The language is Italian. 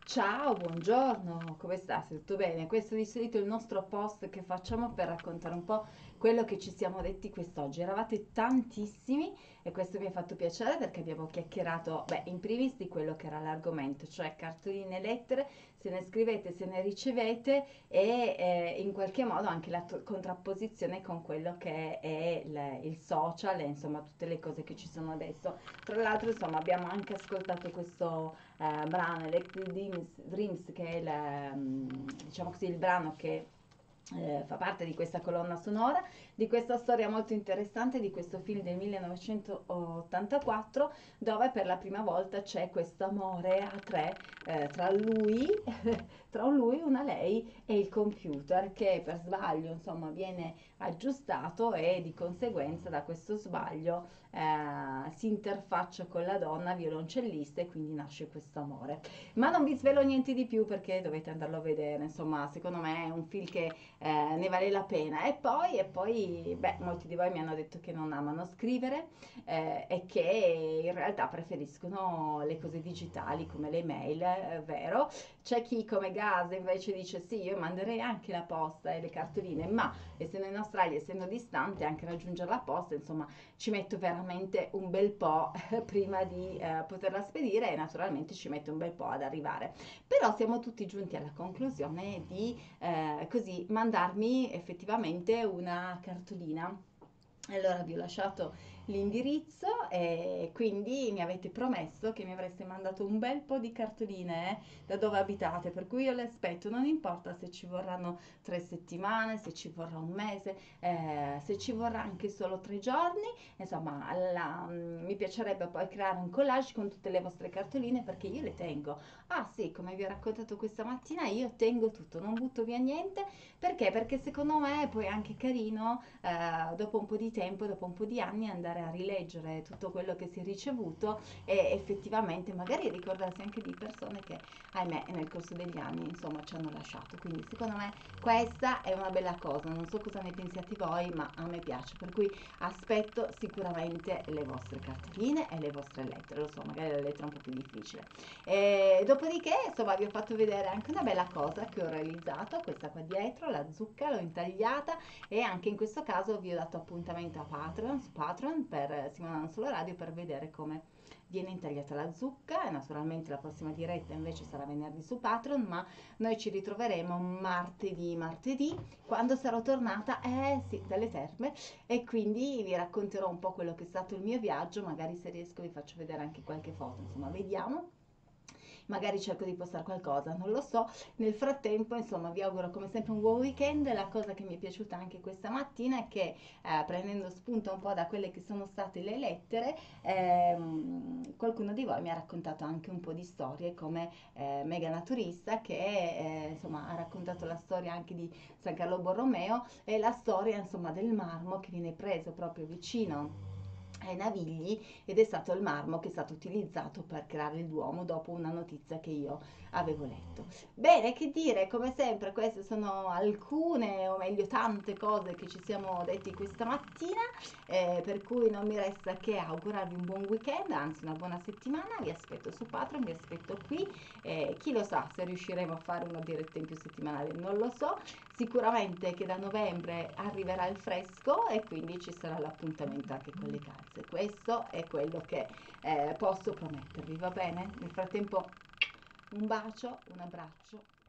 Ciao, buongiorno, come state? Tutto bene? Questo di solito è il nostro post che facciamo per raccontare un po' quello che ci siamo detti quest'oggi. Eravate tantissimi e questo mi ha fatto piacere perché abbiamo chiacchierato, beh, in primis di quello che era l'argomento, cioè cartoline e lettere, se ne scrivete, se ne ricevete e in qualche modo anche la contrapposizione con quello che è il social e insomma tutte le cose che ci sono adesso. Tra l'altro, insomma, abbiamo anche ascoltato questo brano Electric Dreams, che è diciamo così, il brano che fa parte di questa colonna sonora, di questa storia molto interessante, di questo film del 1984, dove per la prima volta c'è questo amore a tre tra lui, tra un lui, una lei e il computer che per sbaglio insomma viene aggiustato e di conseguenza da questo sbaglio si interfaccia con la donna violoncellista e quindi nasce questo amore. Ma non vi svelo niente di più perché dovete andarlo a vedere, insomma, secondo me è un film che ne vale la pena. E poi, beh, molti di voi mi hanno detto che non amano scrivere e che in realtà preferiscono le cose digitali come le mail, vero? C'è chi come Gas invece dice sì, io manderei anche la posta e le cartoline, ma essendo in Australia, essendo distante, anche raggiungere la posta, insomma, ci metto veramente un bel po' prima di poterla spedire e naturalmente ci mette un bel po' ad arrivare. Però siamo tutti giunti alla conclusione di così mandarmi effettivamente una cartolina. Allora vi ho lasciato l'indirizzo e quindi mi avete promesso che mi avreste mandato un bel po' di cartoline da dove abitate, per cui io le aspetto, non importa se ci vorranno 3 settimane, se ci vorrà un mese, se ci vorrà anche solo 3 giorni, insomma mi piacerebbe poi creare un collage con tutte le vostre cartoline perché io le tengo. Ah sì, come vi ho raccontato questa mattina, io tengo tutto, non butto via niente, perché? Perché secondo me è poi anche carino dopo un po' di tempo, dopo un po' di anni andare a rileggere tutto quello che si è ricevuto e effettivamente magari ricordarsi anche di persone che ahimè nel corso degli anni insomma ci hanno lasciato. Quindi secondo me questa è una bella cosa, non so cosa ne pensiate voi, ma a me piace, per cui aspetto sicuramente le vostre cartoline e le vostre lettere, lo so, magari la lettera è un po' più difficile. E dopodiché insomma vi ho fatto vedere anche una bella cosa che ho realizzato, questa qua dietro, la zucca l'ho intagliata e anche in questo caso vi ho dato appuntamento a Patreon, su Patreon per Simona Non Solo Radio per vedere come viene intagliata la zucca e naturalmente la prossima diretta invece sarà venerdì su Patreon, ma noi ci ritroveremo martedì quando sarò tornata sì, dalle terme e quindi vi racconterò un po' quello che è stato il mio viaggio, magari se riesco vi faccio vedere anche qualche foto, insomma vediamo, magari cerco di postare qualcosa, non lo so. Nel frattempo, insomma, vi auguro come sempre un buon weekend. La cosa che mi è piaciuta anche questa mattina è che prendendo spunto un po' da quelle che sono state le lettere, qualcuno di voi mi ha raccontato anche un po' di storie come Mega Naturista che insomma ha raccontato la storia anche di San Carlo Borromeo e la storia insomma del marmo che viene preso proprio vicino ai Navigli ed è stato il marmo che è stato utilizzato per creare il Duomo dopo una notizia che io avevo letto. Bene, che dire, come sempre queste sono alcune o meglio tante cose che ci siamo detti questa mattina, per cui non mi resta che augurarvi un buon weekend, anzi una buona settimana, vi aspetto su Patreon, vi aspetto qui, chi lo sa se riusciremo a fare una diretta in più settimanale, non lo so, sicuramente che da novembre arriverà il fresco e quindi ci sarà l'appuntamento anche con le calze. Questo è quello che posso promettervi, va bene? Nel frattempo un bacio, un abbraccio